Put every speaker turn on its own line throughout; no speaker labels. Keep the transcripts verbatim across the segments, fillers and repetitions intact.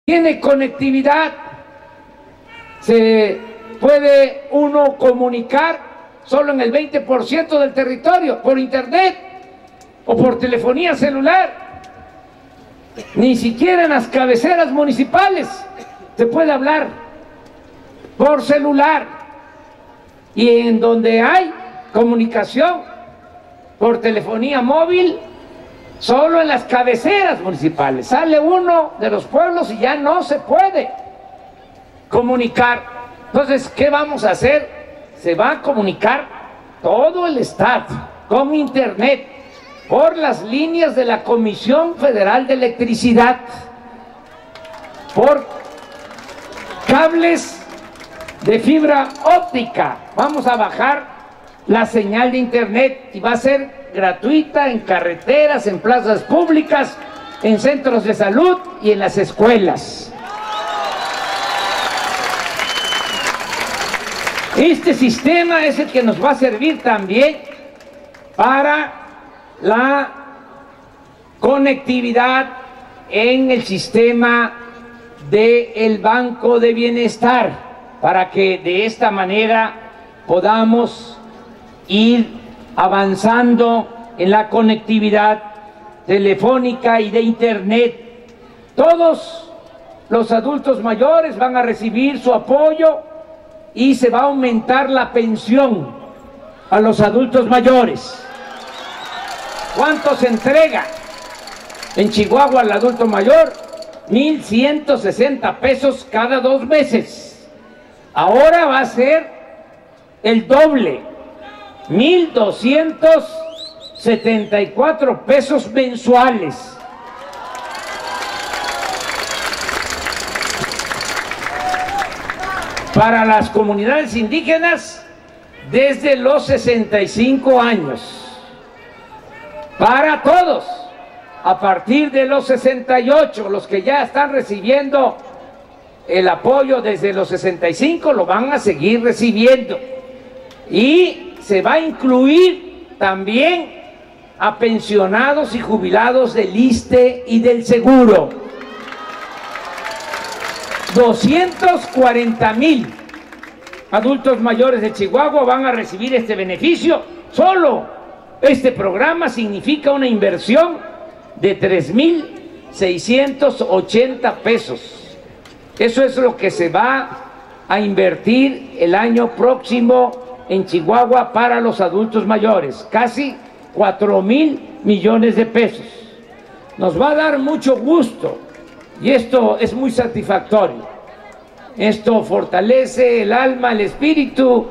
tiene conectividad, se puede uno comunicar solo en el veinte por ciento del territorio por internet o por telefonía celular. Ni siquiera en las cabeceras municipales se puede hablar por celular, y en donde hay comunicación por telefonía móvil, solo en las cabeceras municipales. Sale uno de los pueblos y ya no se puede comunicar. Entonces, ¿qué vamos a hacer? Se va a comunicar todo el estado con internet por las líneas de la Comisión Federal de Electricidad, por cables de fibra óptica. Vamos a bajar la señal de internet y va a ser gratuita en carreteras, en plazas públicas, en centros de salud y en las escuelas. Este sistema es el que nos va a servir también para la conectividad en el sistema del Banco de Bienestar, para que de esta manera podamos ir avanzando en la conectividad telefónica y de internet. Todos los adultos mayores van a recibir su apoyo y se va a aumentar la pensión a los adultos mayores. ¿Cuánto se entrega en Chihuahua al adulto mayor? mil ciento sesenta pesos cada dos meses. Ahora va a ser el doble, mil doscientos setenta y cuatro pesos mensuales. Para las comunidades indígenas desde los sesenta y cinco años. Para todos, a partir de los sesenta y ocho, los que ya están recibiendo el apoyo desde los sesenta y cinco lo van a seguir recibiendo. Y se va a incluir también a pensionados y jubilados del ISSSTE y del Seguro. doscientos cuarenta mil adultos mayores de Chihuahua van a recibir este beneficio. Solo este programa significa una inversión de tres mil seiscientos ochenta pesos. Eso es lo que se va a invertir el año próximo en Chihuahua para los adultos mayores, casi cuatro mil millones de pesos. Nos va a dar mucho gusto y esto es muy satisfactorio. Esto fortalece el alma, el espíritu,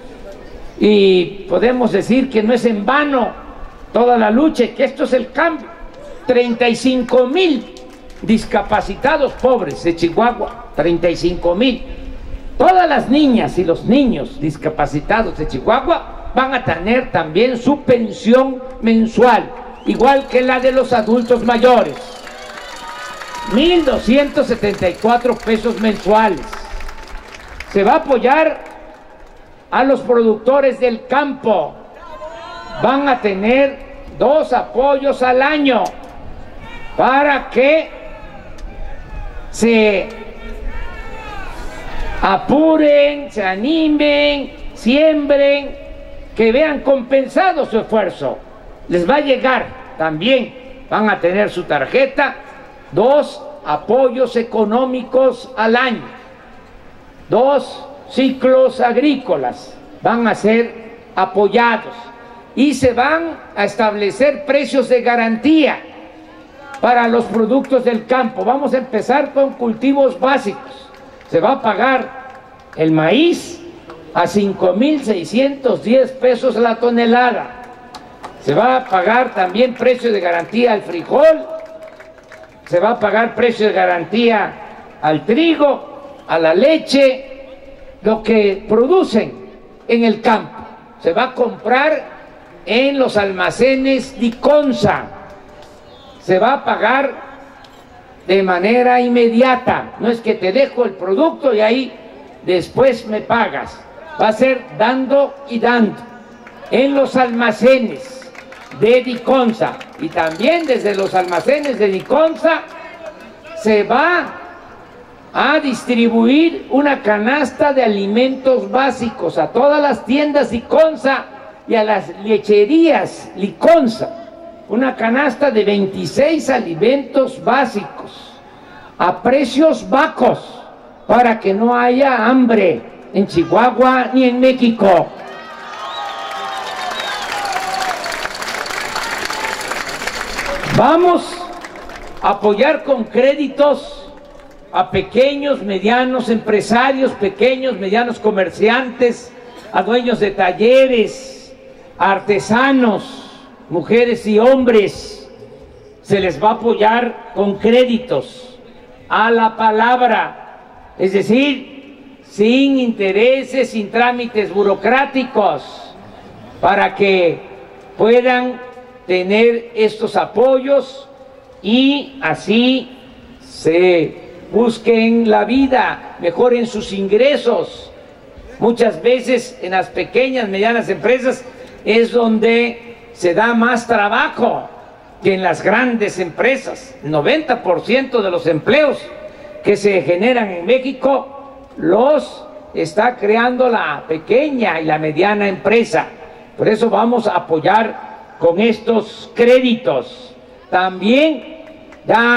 y podemos decir que no es en vano toda la lucha, que esto es el cambio. treinta y cinco mil discapacitados pobres de Chihuahua, treinta y cinco mil. Todas las niñas y los niños discapacitados de Chihuahua van a tener también su pensión mensual, igual que la de los adultos mayores. mil doscientos setenta y cuatro pesos mensuales. Se va a apoyar a los productores del campo. Van a tener dos apoyos al año para que se apuren, se animen, siembren, que vean compensado su esfuerzo. Les va a llegar también, van a tener su tarjeta, dos apoyos económicos al año, dos ciclos agrícolas van a ser apoyados, y se van a establecer precios de garantía para los productos del campo. Vamos a empezar con cultivos básicos. Se va a pagar el maíz a cinco mil seiscientos diez pesos la tonelada. Se va a pagar también precio de garantía al frijol. Se va a pagar precio de garantía al trigo, a la leche, lo que producen en el campo. Se va a comprar en los almacenes Diconsa. Se va a pagar de manera inmediata. No es que te dejo el producto y ahí después me pagas. Va a ser dando y dando en los almacenes de Diconsa, y también desde los almacenes de Diconsa se va a distribuir una canasta de alimentos básicos a todas las tiendas Liconza y a las lecherías Liconza, una canasta de veintiséis alimentos básicos a precios bajos para que no haya hambre en Chihuahua ni en México. Vamos a apoyar con créditos a pequeños, medianos empresarios, pequeños, medianos comerciantes, a dueños de talleres, a artesanos, mujeres y hombres. Se les va a apoyar con créditos a la palabra, es decir, sin intereses, sin trámites burocráticos, para que puedan tener estos apoyos y así se busquen la vida, mejoren sus ingresos. Muchas veces en las pequeñas, medianas empresas es donde se da más trabajo que en las grandes empresas. El noventa por ciento de los empleos que se generan en México los está creando la pequeña y la mediana empresa. Por eso vamos a apoyar con estos créditos. También ya